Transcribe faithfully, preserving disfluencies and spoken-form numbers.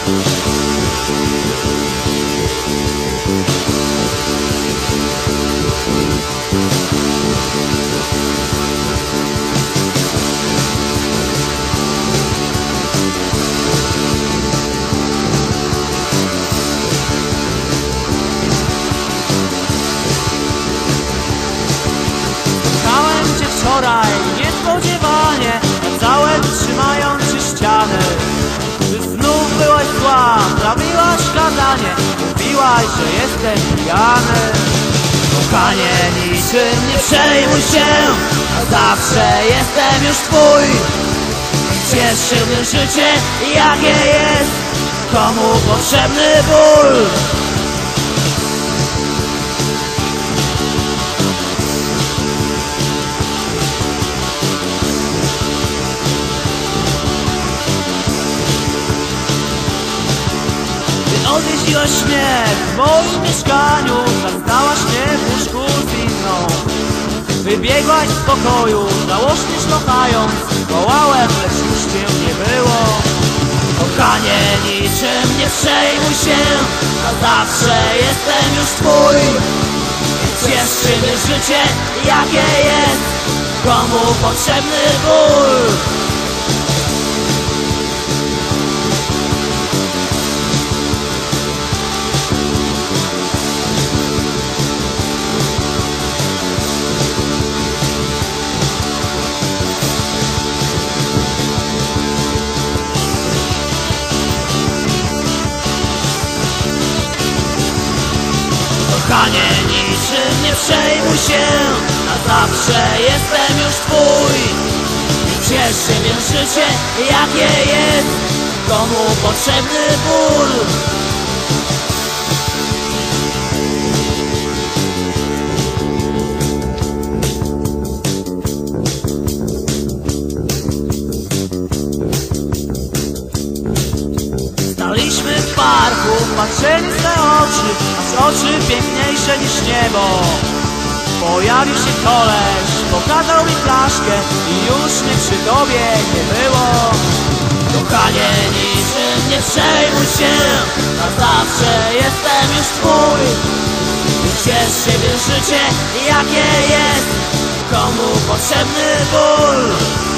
Wczoraj niespodziewanie wracałem, trzymając się ściany. Ty znów byłaś zła, prawiłaś kazanie, mówiłaś, że jestem pijany. Kochanie, niczym nie przejmuj się, a zawsze jestem już twój. Ciesz się tym życie, jakie jest, komu potrzebny ból. Odwiedziłaś mnie w moim mieszkaniu, zastałaś mnie w łóżku z inną. Wybiegłaś z pokoju, żałośnie szlochając, wołałem, lecz już cię nie było. Kochanie, niczym nie przejmuj się, a zawsze jestem już twój. Ciesz się tym życie, jakie jest, komu potrzebny ból. Kochanie, niczym nie przejmuj się, a zawsze jestem już twój. Ciesz się więc życie, jakie jest, komu potrzebny ból. Staliśmy w parku, patrzyli w te oczy, aż oczy piękniejsze niż niebo. Pojawił się koleś, pokazał mi flaszkę i już mnie przy tobie nie było. Kochanie, niczym nie przejmuj się, a zawsze jestem już twój. Ciesz się więc życie, jakie jest, komu potrzebny ból.